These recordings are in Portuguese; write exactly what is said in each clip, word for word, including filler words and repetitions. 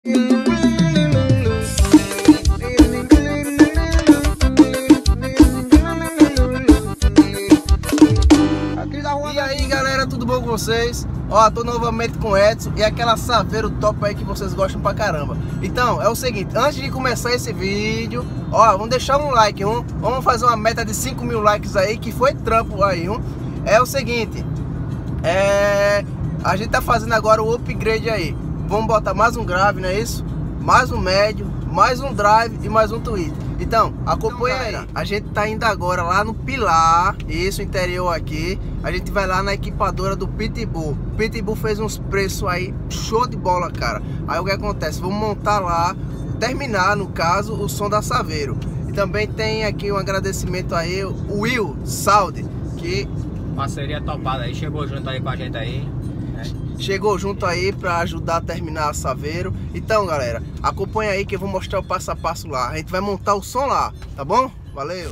E aí galera, tudo bom com vocês? Ó, tô novamente com o Edson e aquela Saveiro top aí que vocês gostam pra caramba. Então, é o seguinte, antes de começar esse vídeo, ó, vamos deixar um like, um, vamos fazer uma meta de cinco mil likes aí, que foi trampo aí, um. É o seguinte, é... a gente tá fazendo agora o upgrade aí. Vamos botar mais um grave, não é isso? Mais um médio, mais um drive e mais um tweet. Então, acompanha então, aí. A gente tá indo agora lá no Pilar, isso, interior aqui. A gente vai lá na equipadora do Pitbull. O Pitbull fez uns preços aí, show de bola, cara. Aí o que acontece? Vamos montar lá, terminar, no caso, o som da Saveiro. E também tem aqui um agradecimento aí, o Will Saudi, que... parceria topada aí, chegou junto aí com a gente aí. Chegou junto aí pra ajudar a terminar a Saveiro. Então galera, acompanha aí que eu vou mostrar o passo a passo lá. A gente vai montar o som lá, tá bom? Valeu!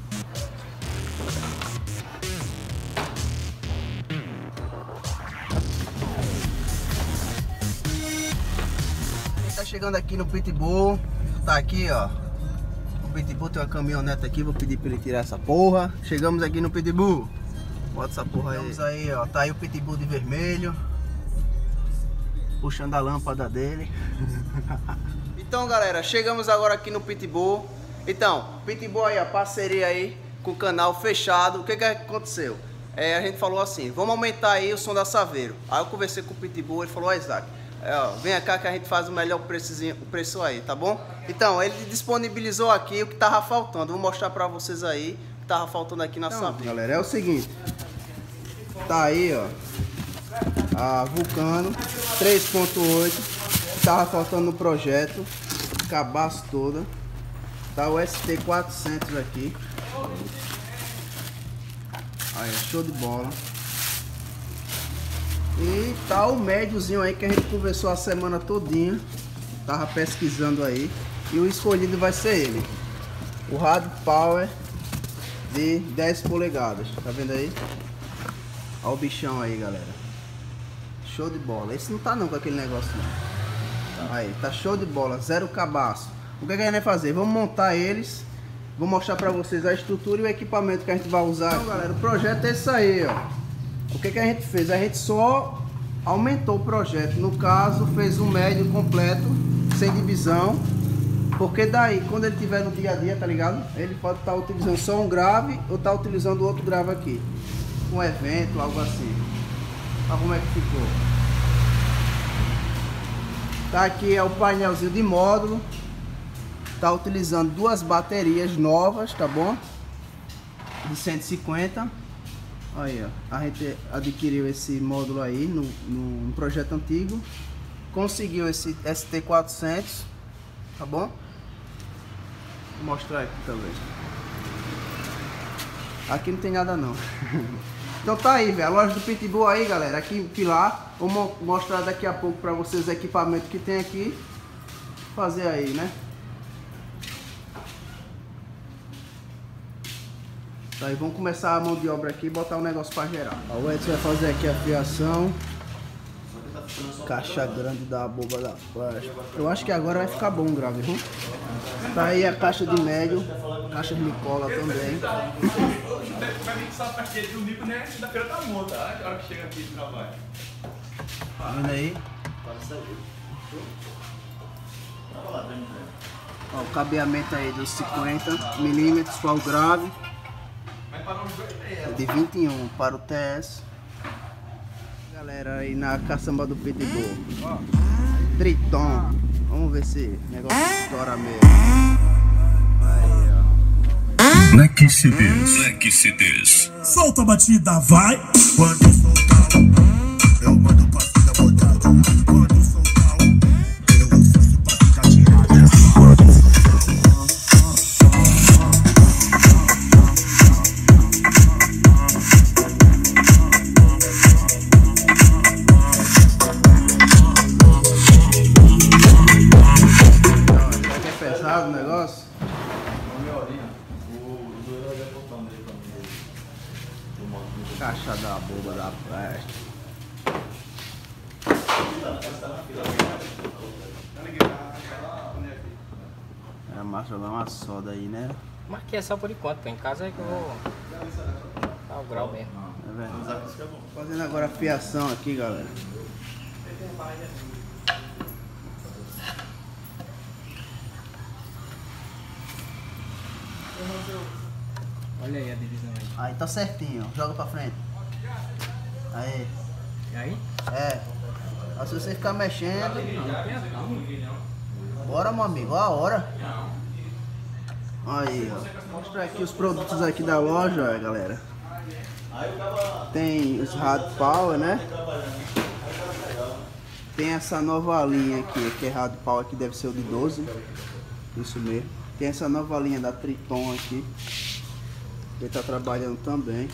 A gente tá chegando aqui no Pitbull. Tá aqui, ó. O Pitbull tem uma caminhonete aqui, vou pedir pra ele tirar essa porra. Chegamos aqui no Pitbull. Bota essa porra aí. Vamos aí, ó. Tá aí o Pitbull de vermelho, puxando a lâmpada dele. Então galera, chegamos agora aqui no Pitbull. Então, Pitbull aí, a parceria aí com o canal fechado. O que que aconteceu? É, a gente falou assim, vamos aumentar aí o som da Saveiro. Aí eu conversei com o Pitbull, ele falou, ó, Isaac, é, ó, vem cá que a gente faz o melhor preçozinho, o preço aí, tá bom? Então, ele disponibilizou aqui o que tava faltando. Vou mostrar pra vocês aí o que tava faltando aqui na então, Saveiro. Galera, é o seguinte, tá aí, ó, a Vulcano três ponto oito, tava faltando no projeto, cabaço toda. Tá o S T quatrocentos aqui. Aí, show de bola. E tá o médiozinho aí que a gente conversou a semana todinha, tava pesquisando aí, e o escolhido vai ser ele, o Rádio Power de dez polegadas. Tá vendo aí? Olha o bichão aí, galera. Show de bola. Esse não tá não com aquele negócio não. Aí, tá show de bola, zero cabaço. O que, que a gente vai fazer? Vamos montar eles. Vou mostrar pra vocês a estrutura e o equipamento que a gente vai usar. Então galera, o projeto é esse aí, ó. O que, que a gente fez? A gente só aumentou o projeto. No caso, fez um médio completo, sem divisão. Porque daí, quando ele tiver no dia a dia, tá ligado? Ele pode estar utilizando só um grave ou tá utilizando outro grave aqui. Um evento, algo assim. Olha como é que ficou. Tá aqui é o painelzinho de módulo. Tá utilizando duas baterias novas, tá bom? De cento e cinquenta. Aí, ó. A gente adquiriu esse módulo aí no, no, no projeto antigo. Conseguiu esse S T quatrocentos, tá bom? Vou mostrar aqui também. Aqui não tem nada não. Então tá aí, velho, a loja do Pitbull aí, galera, aqui em Pilar. Vou mostrar daqui a pouco pra vocês o equipamento que tem aqui. Fazer aí, né? Tá aí, vamos começar a mão de obra aqui e botar o um negócio pra gerar. Ó, o Edson vai fazer aqui a fiação. Caixa grande da boba da plástica. Eu acho que agora vai ficar bom o grave, viu? Tá aí a caixa de médio, caixa de Nicola também. Vai vir só pra aquele domingo, né? Segunda-feira tá monta, tá? A hora que chega aqui do trabalho. Tá vendo aí? Ó, o cabeamento aí dos cinquenta milímetros para o grave. De vinte e um para o T S. Galera, aí na caçamba do Pitbull. Triton. Vamos ver se o negócio estoura mesmo. Aí, ó. Black C Ds. Black C Ds. Solta a batida, vai. Quando soltar o eu mando pra cima botar. Quando soltar o eu faço pra ficar tirada. Quando o negócio? Caixa da boba da plástica. massa, jogar uma soda aí, né? Mas aqui é só por enquanto, pô. Em casa é que eu vou... Tá o grau mesmo. É verdade. Fazendo agora a fiação aqui, galera. Olha aí a divisão aí. Aí tá certinho, ó. Joga pra frente. Aí. E aí? É. Aí se você ficar mexendo. Não, Bora, meu amigo, ó a hora. Aí, ó. Vou mostrar aqui os produtos aqui da loja, ó, galera. Tem os Rad Power, né? Tem essa nova linha aqui, que é Rad Power, que deve ser o de doze. Isso mesmo. Tem essa nova linha da Triton aqui. Ele tá trabalhando também.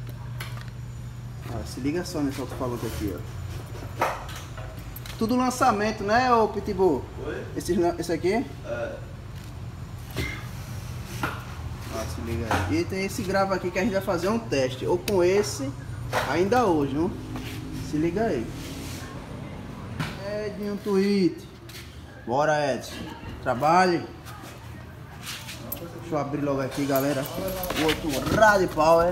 Ah, se liga só nesse alto-falante aqui, ó. Tudo lançamento, né, ô Pitbull? Oi? Esse, esse aqui? É. Ah, se liga aí. E tem esse grava aqui que a gente vai fazer um teste. Ou com esse, ainda hoje, viu? Se liga aí. Edinho Tweet. Bora, Edson. Trabalhe. Deixa eu abrir logo aqui, galera. O outro Rad Power.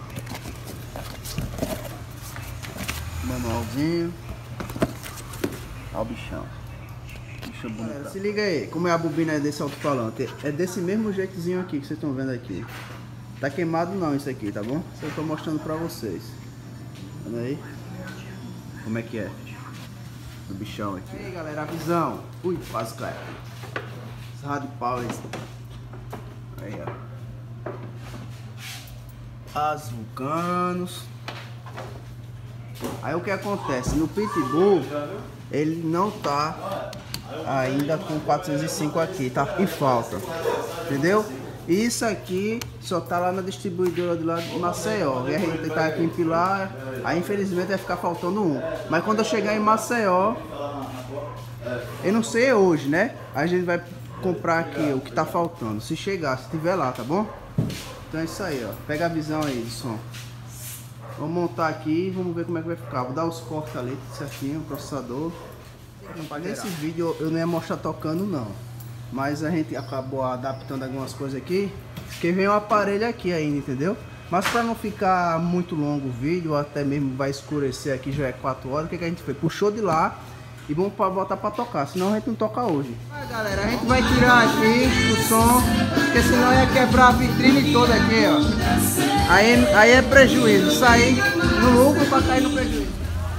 Manualzinho. Olha o bichão. Bicho bonito. Galera, se liga aí, como é a bobina desse alto-falante. É desse mesmo jeitozinho aqui que vocês estão vendo aqui. Tá queimado não isso aqui, tá bom? Isso eu tô mostrando pra vocês. Vendo aí? Como é que é? O bichão aqui. E aí, galera, a visão. Ui, quase cai. Esse Rad Power. Aí, ó. As Vulcanos. Aí o que acontece? No Pitbull, ele não tá ainda com quatrocentos e cinco aqui, tá em falta. Entendeu? Isso aqui só tá lá na distribuidora de lá de Maceió. E a gente tá aqui em Pilar, aí infelizmente vai ficar faltando um. Mas quando eu chegar em Maceió, eu não sei hoje, né? A gente vai comprar aqui o que tá faltando, se chegar, se tiver lá, tá bom? Então é isso aí, ó. Pega a visão aí do som. Vamos montar aqui e vamos ver como é que vai ficar. Vou dar os cortes ali, certinho, o processador. Nesse vídeo eu não ia mostrar tocando não. Mas a gente acabou adaptando algumas coisas aqui. Porque vem um aparelho aqui ainda, entendeu? Mas para não ficar muito longo o vídeo, ou até mesmo vai escurecer aqui, já é quatro horas. O que, que a gente fez? Puxou de lá e vamos botar para tocar. Senão a gente não toca hoje. Ah, galera, a gente vai tirar aqui o som. Porque senão ia quebrar a vitrine toda aqui, ó. Aí, aí é prejuízo, sair no lucro para cair no prejuízo.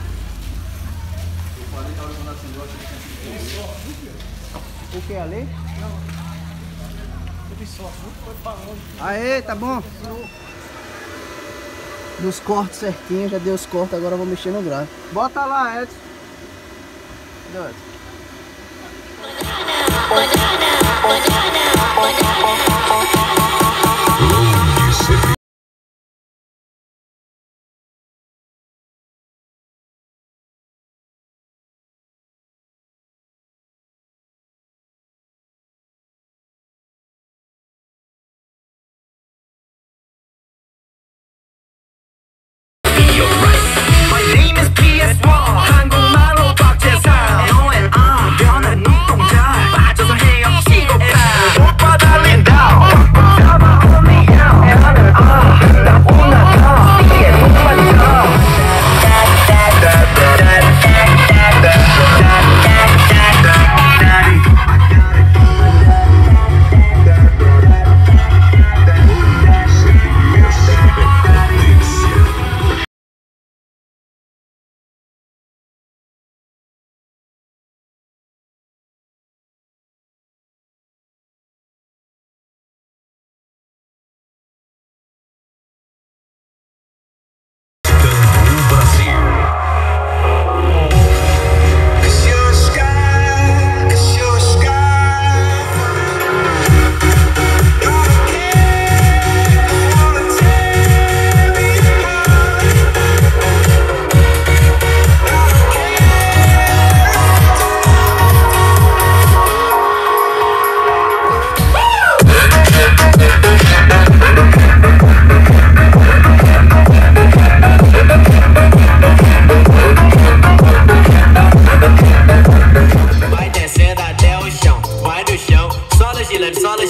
O que ali? Aê, tá bom? Dos cortes certinho, já deu os cortes, agora eu vou mexer no grave. Bota lá, Edson. Cadê 한국말로 박재상. On and on 변한 눈동자 빠져서 해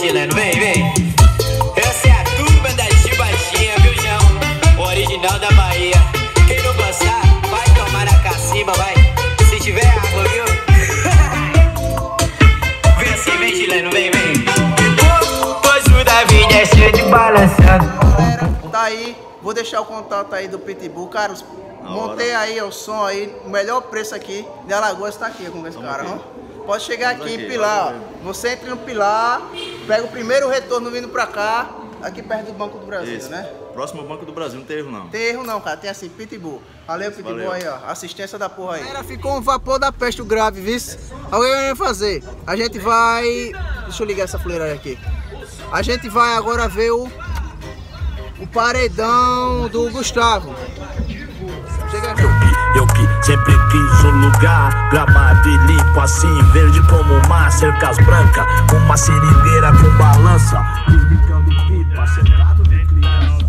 chileno, vem, vem. Essa é a turma da Chibatinha, viu, João? Original da Bahia. Quem não gostar, vai tomar na cacimba, vai. Se tiver água, viu? Vem assim, vem, chileno, vem, vem. Pois o Davi é cheio de balançado. Galera, tá aí. Vou deixar o contato aí do Pitbull, cara. Montei aí o som aí, o melhor preço aqui de Alagoas tá aqui com esse Vamos cara, ó. Pode chegar aqui, aqui em Pilar, ó. Você entra no Pilar, pega o primeiro retorno vindo pra cá, aqui perto do Banco do Brasil, Isso. né? Próximo ao Banco do Brasil, não tem erro não. Tem erro não, cara, tem assim, Pitbull. Valeu, Pitbull. Valeu. Aí, ó, assistência da porra aí. Galera, ficou um vapor da peste o grave, viu? Alguém vai fazer? A gente vai... Deixa eu ligar essa fuleira aqui. A gente vai agora ver o... O paredão do Gustavo. Chega aqui. Eu que sempre quis um lugar gramado e limpo assim, verde como o mar, cercas brancas, uma seringueira com balança, desbicando pipa, cercado de criança.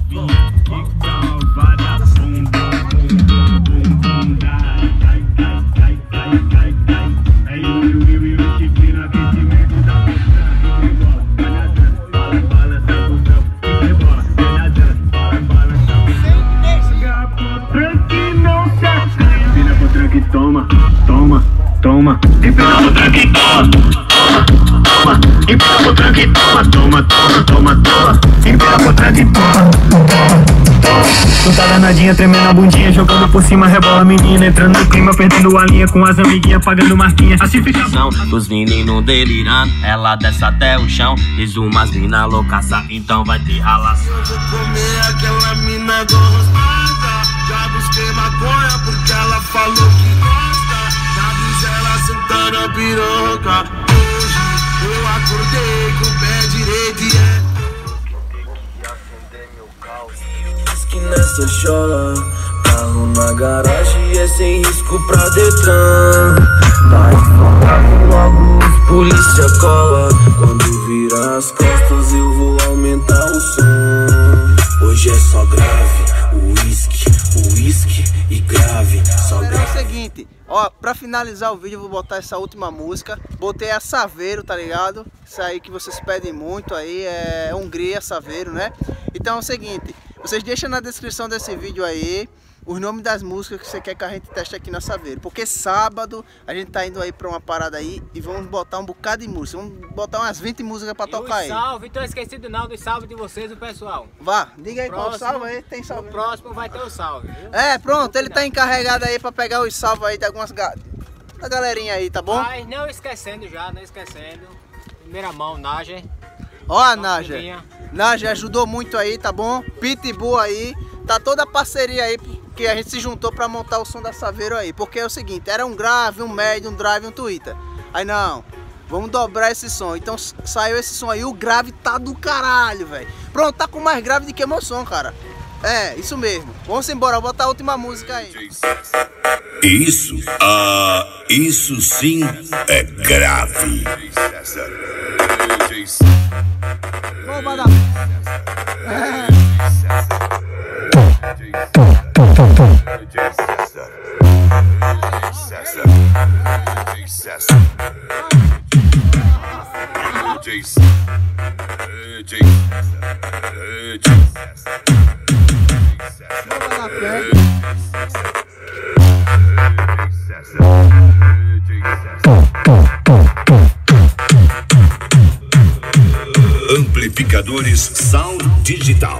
Toma, toma, toma, empina o tranque, toma, toma, toma, empina o tranque, toma, toma, toma, toma, toma, empina o tranque, toma, toma, toma. Tu tá danadinha, tremendo a bundinha, jogando por cima, rebola menina, entrando no clima, perdendo a linha com as amiguinhas, pagando marquinha, assim fica. Dos meninos delirando, ela desce até o chão, diz umas mina loucaça, então vai ter ralação. Eu vou comer aquela mina gostosa, já busquei maconha porque ela falou que sentando a piroca. Hoje eu acordei com o pé direito e é diz que nessa chola, carro na garagem é sem risco pra Detran. Vai falando logo, os polícia cola. Quando virar as costas eu vou aumentar o som. Hoje é só grave, uísque, uísque e grave, só grave. É o seguinte, ó, pra finalizar o vídeo eu vou botar essa última música. Botei a Saveiro, tá ligado? Isso aí que vocês pedem muito aí, é Hungria, Saveiro, né? Então é o seguinte, vocês deixam na descrição desse vídeo aí os nomes das músicas que você quer que a gente teste aqui na Saveiro. Porque sábado a gente tá indo aí pra uma parada aí e vamos botar um bocado de música. Vamos botar umas vinte músicas pra e tocar aí. Salve, tô esquecido não dos salve de vocês, o pessoal. Vá, diga aí próximo, qual salve aí, tem salve. O próximo vai ter o salve, viu? É, pronto, ele tá encarregado aí pra pegar os salvos aí de algumas ga... da galerinha aí, tá bom? Mas não esquecendo já, não esquecendo. Primeira mão, Naja. Ó a Naja. Naja ajudou muito aí, tá bom? Pitbull aí, tá toda a parceria aí que a gente se juntou pra montar o som da Saveiro aí. Porque é o seguinte, era um grave, um médio, um drive, um Twitter. Aí não, vamos dobrar esse som. Então saiu esse som aí, o grave tá do caralho, velho. Pronto, tá com mais grave do que meu som, cara. É, isso mesmo. Vamos embora, vou botar a última música aí. Isso, ah, isso sim é grave. Vamos, badar. Amplificadores Sound Digital.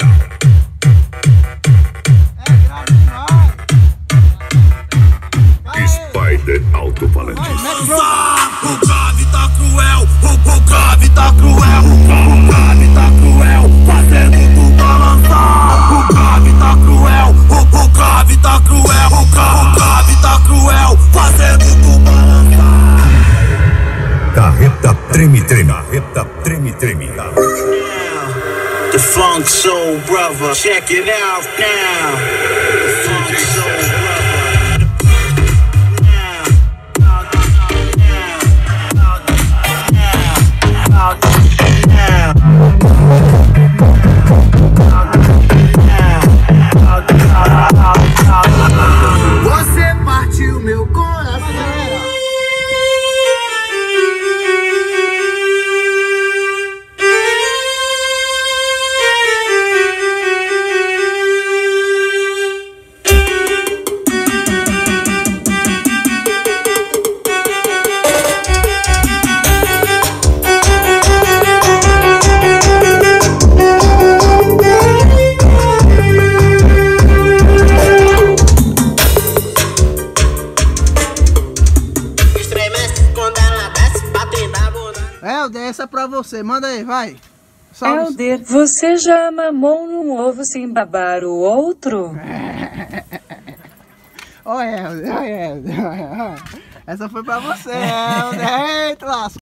Spider Alto-Falantes. O grave tá cruel, o, o grave tá cruel, o grave tá cruel, fazendo tu balançar. O grave tá cruel, o, o grave tá cruel, o, o grave tá cruel, fazendo tu balançar. Carreta treme, treme, carreta treme, treme. The Funk Soul Brother, check it out now. The Funk Soul Brother. Você partiu meu coração. você, manda aí, vai. Salve. Helder, você já mamou num ovo sem babar o outro? Ó, Helder, ó, Helder. Essa foi pra você, Helder. Eita, lasca.